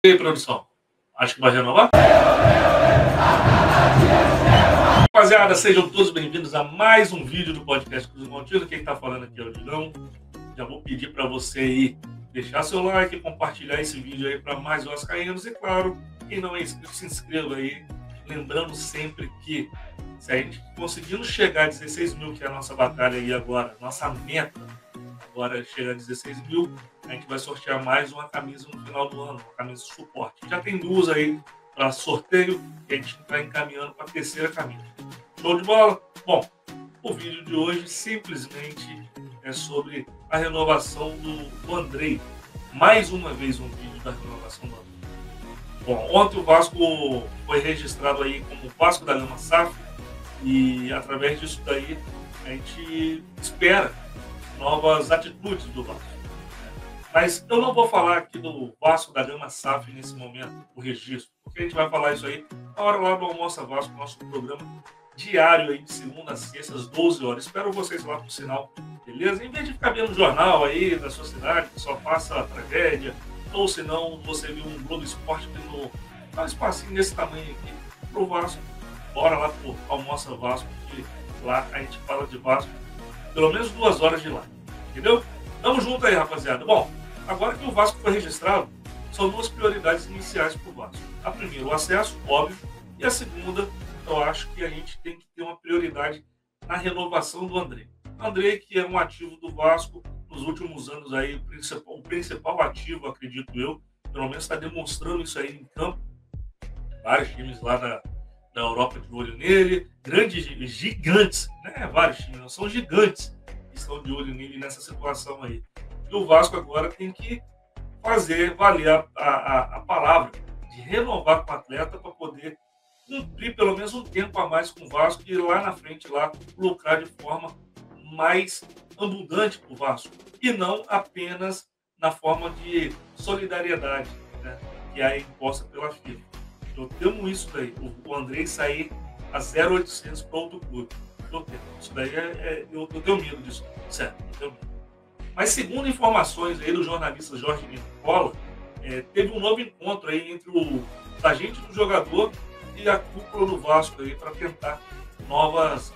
E aí, produção? Acho que vai renovar? Rapaziada, sejam todos bem-vindos a mais um vídeo do podcast Cruz Montino. Quem tá falando aqui é o Digão. Já vou pedir para você aí deixar seu like, compartilhar esse vídeo aí para mais vascaínos. E claro, quem não é inscrito, se inscreva aí. Lembrando sempre que se a gente conseguirmos chegar a 16 mil, que é a nossa batalha aí agora, nossa meta agora é chegar a 16 mil, a gente vai sortear mais uma camisa no final do ano, uma camisa de suporte. Já tem duas aí para sorteio e a gente está encaminhando para a terceira camisa. Show de bola? Bom, o vídeo de hoje simplesmente é sobre a renovação do Andrei. Mais uma vez um vídeo da renovação do Andrei. Bom, ontem o Vasco foi registrado aí como Vasco da Gama SAF e através disso daí a gente espera novas atitudes do Vasco. Mas eu não vou falar aqui do Vasco da Gama SAF nesse momento, o registro, porque a gente vai falar isso aí na hora lá do Almoça Vasco, nosso programa diário aí de segunda a sexta, às 12 horas. Espero vocês lá pro sinal, beleza? Em vez de ficar vendo jornal aí da sua cidade, que só passa a tragédia, ou se não, você viu um Globo Esporte que não dá um espacinho desse tamanho aqui pro Vasco. Bora lá pro Almoça Vasco, que lá a gente fala de Vasco pelo menos 2 horas de lá, entendeu? Tamo junto aí, rapaziada. Bom, agora que o Vasco foi registrado, são 2 prioridades iniciais pro Vasco. A primeira, o acesso, óbvio, e a segunda, eu acho que a gente tem que ter uma prioridade na renovação do Andrei. O Andrei, que é um ativo do Vasco, nos últimos anos aí, o principal ativo, acredito eu, pelo menos está demonstrando isso aí em campo. Vários times lá da Europa de olho nele, grandes, gigantes, né? Vários times, não são gigantes que estão de olho nele nessa situação aí. E o Vasco agora tem que fazer valer a palavra de renovar com o atleta para poder cumprir pelo menos um tempo a mais com o Vasco e lá na frente lá lucrar de forma mais abundante para o Vasco e não apenas na forma de solidariedade, né, que é imposta pela FIFA. Eu temo isso daí, o Andrei sair a 0,800 para outro clube. Eu temo. Isso daí eu tenho medo disso, sério, eu tenho medo. Mas segundo informações aí do jornalista Jorge Nicola, teve um novo encontro aí entre o agente do jogador e a cúpula do Vasco aí para tentar novas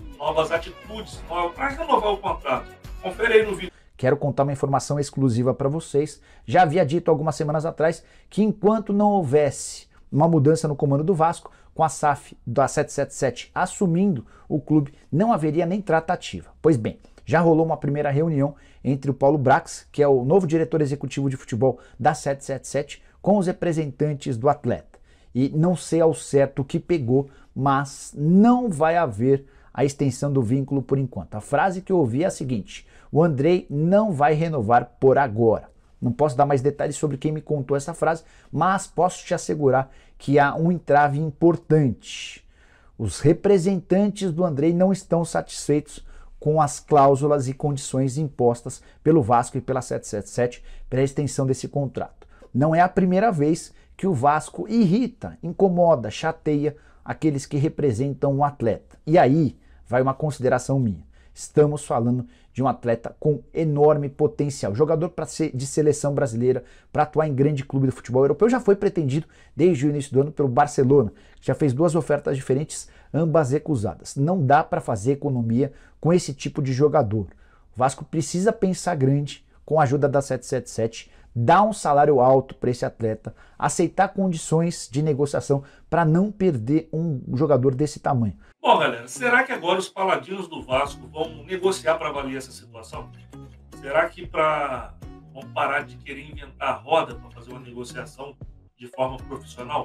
atitudes para renovar o contrato. Confere aí no vídeo. Quero contar uma informação exclusiva para vocês. Já havia dito algumas semanas atrás que enquanto não houvesse uma mudança no comando do Vasco, com a SAF da 777 assumindo o clube, não haveria nem tratativa. Pois bem, já rolou uma primeira reunião entre o Paulo Brax, que é o novo diretor executivo de futebol da 777, com os representantes do atleta. E não sei ao certo o que pegou, mas não vai haver a extensão do vínculo por enquanto. A frase que eu ouvi é a seguinte: o Andrei não vai renovar por agora. Não posso dar mais detalhes sobre quem me contou essa frase, mas posso te assegurar que há um entrave importante. Os representantes do Andrei não estão satisfeitos com as cláusulas e condições impostas pelo Vasco e pela 777 para a extensão desse contrato. Não é a primeira vez que o Vasco irrita, incomoda, chateia aqueles que representam um atleta. E aí vai uma consideração minha. Estamos falando de um atleta com enorme potencial, jogador de seleção brasileira, para atuar em grande clube do futebol europeu. Já foi pretendido desde o início do ano pelo Barcelona, que já fez 2 ofertas diferentes, ambas recusadas. Não dá para fazer economia com esse tipo de jogador. O Vasco precisa pensar grande com a ajuda da 777, dar um salário alto para esse atleta, aceitar condições de negociação para não perder um jogador desse tamanho. Bom, galera, será que agora os paladinos do Vasco vão negociar para valer essa situação? Será que vão parar de querer inventar a roda para fazer uma negociação de forma profissional?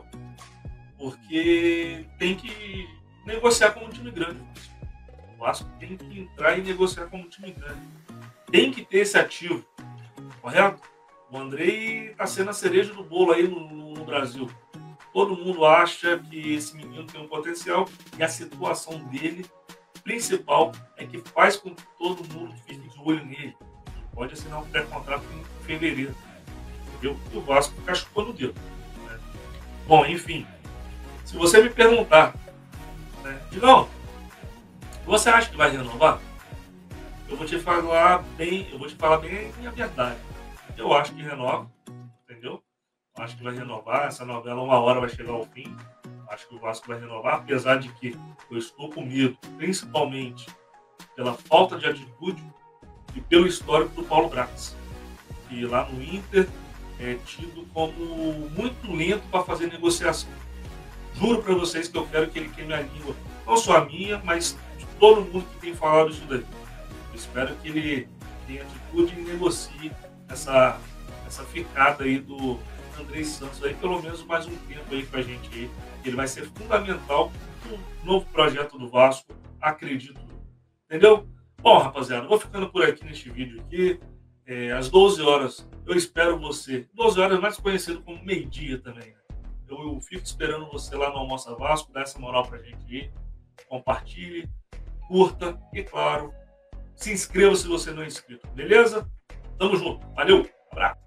Porque tem que negociar com um time grande. O Vasco tem que entrar e negociar com um time grande. Tem que ter esse ativo, correto? O Andrei está sendo a cereja do bolo aí no Brasil. Todo mundo acha que esse menino tem um potencial e a situação dele, principal, é que faz com que todo mundo fique de olho nele. Pode assinar um pré-contrato em fevereiro. Entendeu? E o Vasco fica chupando o dedo. Né? Bom, enfim, se você me perguntar, né, Digão, você acha que vai renovar? Eu vou te falar bem a minha verdade. Eu acho que renova, entendeu? Acho que vai renovar. Essa novela, uma hora vai chegar ao fim. Acho que o Vasco vai renovar, apesar de que eu estou com medo, principalmente pela falta de atitude e pelo histórico do Paulo Brax, que lá no Inter é tido como muito lento para fazer negociação. Juro para vocês que eu quero que ele queime a língua, não só a minha, mas de todo mundo que tem falado isso daí. Eu espero que ele tenha atitude e negocie essa ficada aí do Andrei Santos aí, pelo menos mais um tempo aí com a gente aí. Ele vai ser fundamental no novo projeto do Vasco, acredito. Entendeu? Bom, rapaziada, vou ficando por aqui neste vídeo aqui. Às 12 horas, eu espero você. 12 horas mais conhecido como meio-dia também, né? Eu fico esperando você lá no Almoça Vasco, dá essa moral pra gente aí. Compartilhe, curta e, claro, se inscreva se você não é inscrito. Beleza? Tamo junto. Valeu. Abraço.